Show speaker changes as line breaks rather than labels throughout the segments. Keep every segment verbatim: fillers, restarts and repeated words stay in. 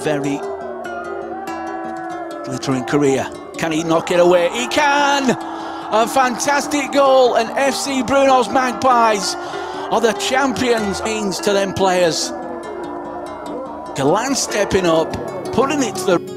very glittering career. Can he knock it away? He can! A fantastic goal, and F C Brno's Magpies are the champions. Means to them players. Galan stepping up, putting it to the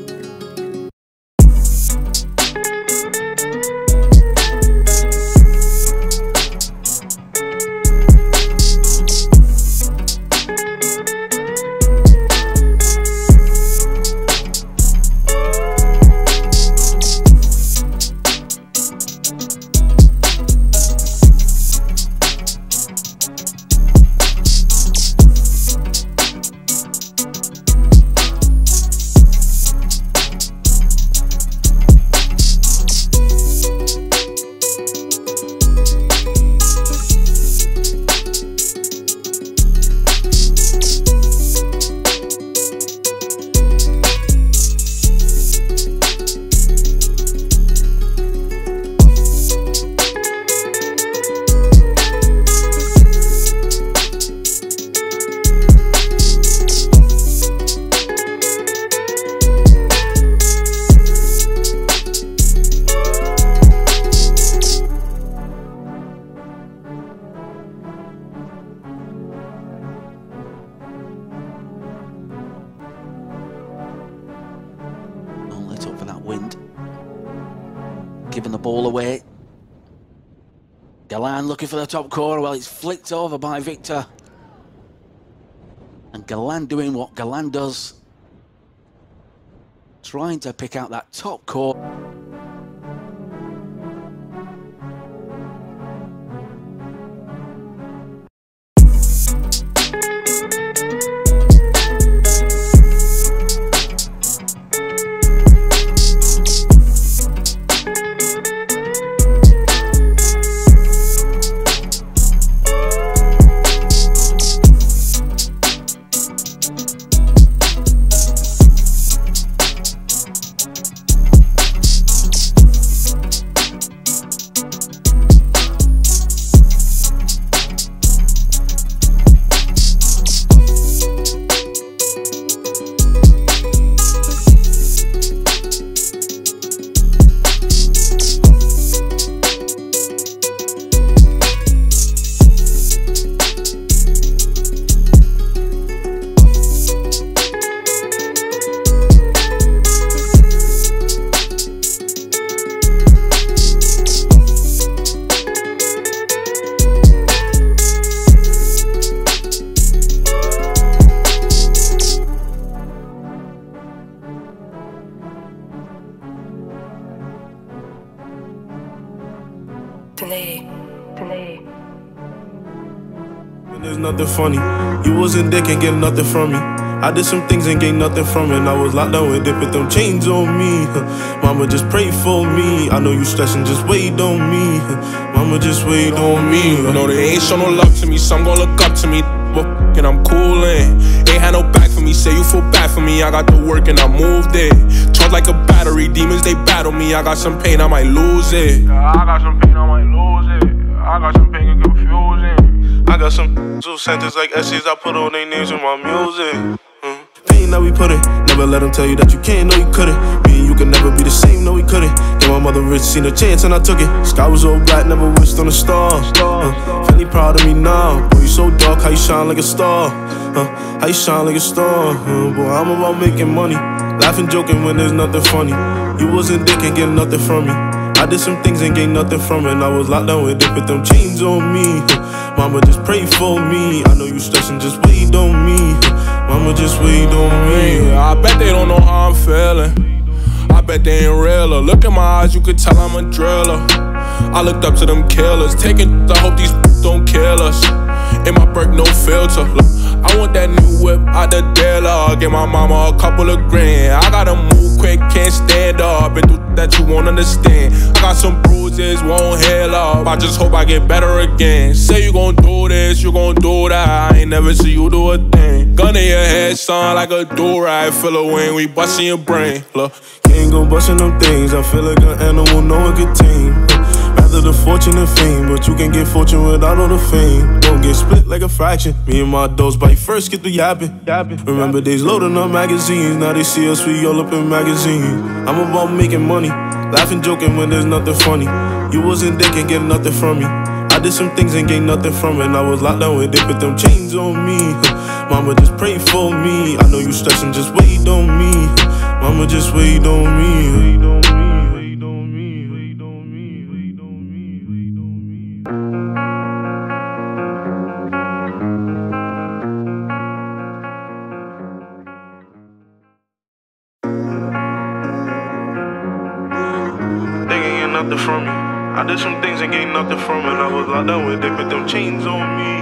for that wind, giving the ball away. Galan looking for the top corner. Well, it's flicked over by Victor, and Galan doing what Galan does, trying to pick out that top corner.
Today, today.
When there's nothing funny, you wasn't there, can't get nothing from me. I did some things and gained nothing from it. And I was locked down with it, put them chains on me. Mama, just pray for me. I know you stressing, just wait on me. Mama, just wait on me.
You know they ain't show no love to me, some gon' look up to me. But and I'm coolin'. Ain't had no back for me, say you feel bad for me. I got the work and I moved it. Charged like a battery, demons they battle me. I got some pain, I might lose it.
Yeah, I got some pain, I might lose it. I got some pain and confusion. I got some two sentences like essays I put on their names in my music. Mm. Pain that we put in, never let them tell you that you can't, no you couldn't. Me and you can never be the same, no we couldn't. Then my mother rich, seen a chance and I took it. Sky was all black, never wished on a star. Uh, Fanny proud of me now. Boy, you so dark, how you shine like a star. Uh, how you shine like a star. Uh, boy, I'm about making money. Laughing, joking when there's nothing funny. You wasn't there, can't get nothing from me. I did some things and gained nothing from it. And I was locked down with it, put them chains on me. Mama, just pray for me. I know you stressing, just wait on me. Mama, just wait on me.
I bet they don't know how I'm feeling. I bet they ain't realer. Look in my eyes, you could tell I'm a driller. I looked up to them killers. Taking, I hope these don't kill us. In my Burke, no filter. Look, I want that new whip out the dealer. Give my mama a couple of grand. I gotta move quick, can't stand up. And do that you won't understand. I got some bruises, won't heal up. I just hope I get better again. Say you gon' do this, you gon' do that. I ain't never see you do a thing. Gun in your head, son, like a do-rag. Fill a wing, we bustin' your brain. Look,
you ain't gon' bustin' them things. I feel like an animal, no one can tame. Rather Rather the fortune and fame, but you can get fortune without all the fame. Don't get split like a fraction. Me and my dogs bite first, get the yapping. Remember days loading up magazines, now they see us, we all up in magazines. I'm about making money, laughing, joking when there's nothing funny. You wasn't there, can't get nothing from me. I did some things and gained nothing from it. And I was locked down with they put them chains on me. Mama just pray for me. I know you stressing, just wait on me. Mama just wait on me. Wait on me, wait on me, wait on me, wait on me, wait on me. They can't get nothing from me. I did some things and gained nothing from it. I was locked down with they put them chains on me.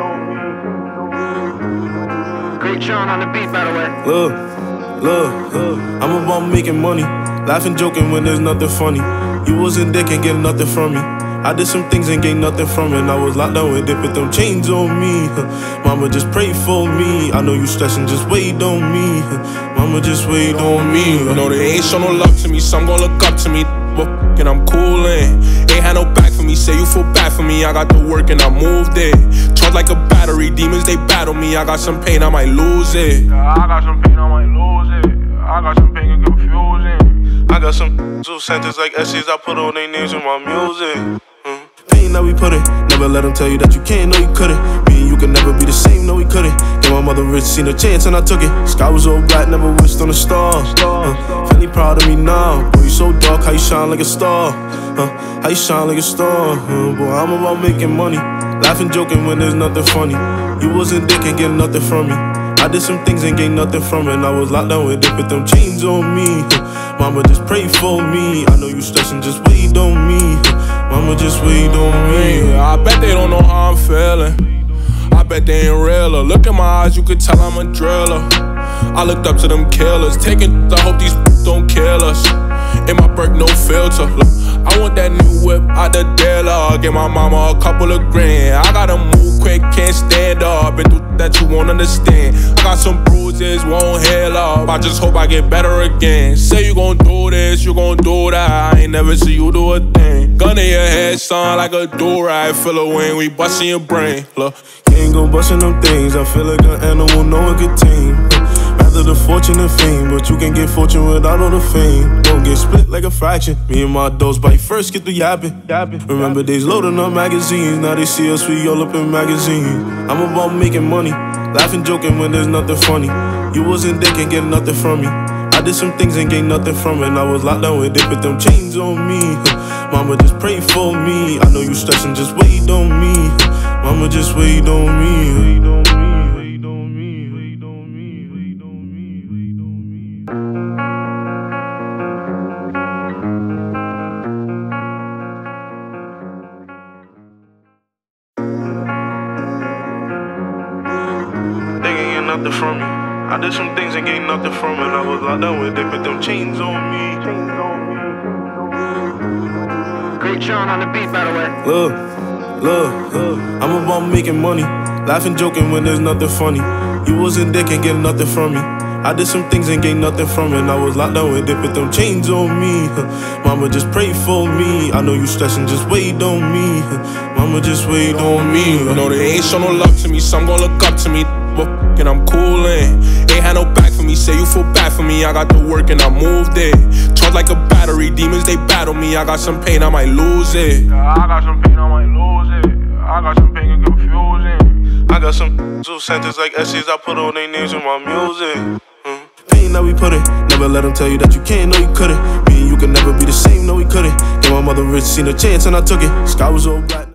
Great Sean on the beat, by the way.
Look, look, look, I'm about making money, laughing, joking when there's nothing funny. You wasn't there, can't get nothing from me. I did some things and gained nothing from it. And I was locked down with they put them chains on me. Mama just pray for me. I know you stressing, just wait on me. Mama just wait on me.
You know they ain't show no love to me, some gon' look up to me. And I'm coolin', ain't had no back for me. Say you feel bad for me, I got the work and I moved it. Charged like a battery, demons they battle me. I got some pain, I might lose it.
Yeah, I got some pain, I might lose it. I got some pain and confusion. I got some zoo sentences like essays, I put all their names in my music. Mm. Pain that we put it, never let them tell you that you can't, no you couldn't. Me and you could never be the same, no we couldn't. Then my mother rich, seen a chance and I took it. Sky was all black, never wished on a star. Uh, Finally proud of me now. Boy, you so dark, how you shine like a star. Uh, how you shine like a star. Uh, boy, I'm about making money, laughing, joking when there's nothing funny. You wasn't there, can't get nothing from me. I did some things and gained nothing from it. And I was locked down with they put them chains on me. Mama just pray for me. I know you stressing, just wait on me. Mama just wait on me.
I bet they don't know how I'm feeling. I bet they ain't realer. Look in my eyes, you could tell I'm a driller. I looked up to them killers, taking. I hope these don't kill us. In my perk, no filter. Look, I want that new whip out the dealer. Give my mama a couple of grand. I gotta move quick, can't stand up. Been through that you won't understand. I got some bruises, won't heal up. I just hope I get better again. Say you gon' do this, you gon' do that. I ain't never see you do a thing. Gun in your head, son, like a do-rag. Feel a wing, we bustin' your brain. Look,
ain't gon' bustin' them things. I feel like an animal, no one can tame. Rather the fortune and fame, but you can get fortune without all the fame. Don't get split like a fraction. Me and my dogs bite first, get the yapping. Remember days loading up magazines, now they see us, we all up in magazines. I'm about making money, laughing, joking when there's nothing funny. You wasn't there, can't get nothing from me. I did some things and gained nothing from it. And I was locked down with they put them chains on me. Mama just pray for me. I know you stressing, just wait on me. Mama just wait on me. Wait on me, wait on me, wait on me, wait on me, wait on me. They can't get nothing from me. I did some things and gained nothing from it. And I was locked down with they put them chains on me.
Great Sean on the beat, by the way.
Look, look, look, I'm about making money, laughing, joking when there's nothing funny. You wasn't there, can't get nothing from me. I did some things and gained nothing from it. And I was locked down with they put them chains on me. Mama just pray for me. I know you stressing, just wait on me. Mama just wait on me.
You know they ain't show no love to me, some gon' look up to me. And I'm coolin', ain't had no back for me. Say you feel bad for me, I got the work and I moved it. Charged like a battery, demons they battle me. I got some pain, I might lose it.
Yeah, I got some pain, I might lose it. I got some pain and confusion. I got some zoo sentences like essays, I put all their names in my music. Mm. Pain that we put it, never let them tell you that you can't, no you couldn't. Me and you could never be the same, no we couldn't. Then my mother rich, seen a chance and I took it. Sky was all black.